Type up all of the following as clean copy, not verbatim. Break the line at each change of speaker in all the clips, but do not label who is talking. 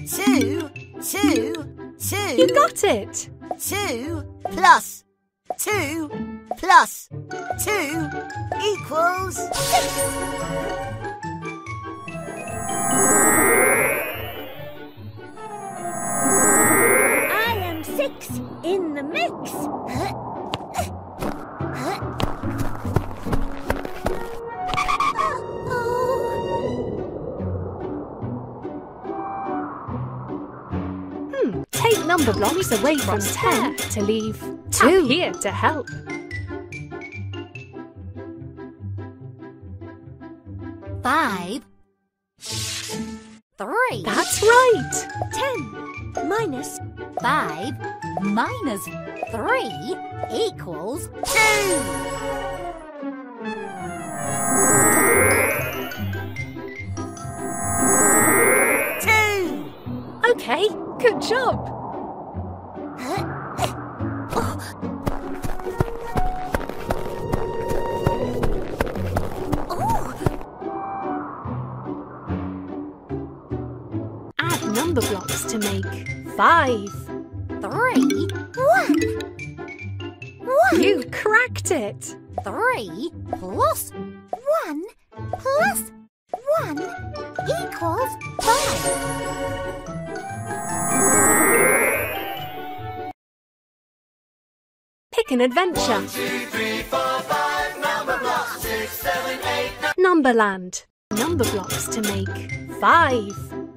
2, 2, 2.
You got it!
2 plus 2 plus 2 equals 6.
I am 6 in the mix.
Take number blocks away from 10 to leave 2. I'm here to help.
5, 3.
That's right!
10 minus 5 minus 3 equals 2.
Okay, good job! Add number blocks to make 5.
3, 1.
You cracked it!
3 plus 1 plus 1 equals 5.
Pick an adventure.
1, 2, 3, 4, 5. Numberblocks. 6, 7, 8, 9.
Numberland. Number blocks to make 5.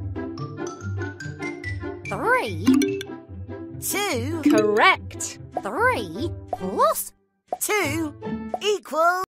3,
2,
Correct!
3 plus
2 equals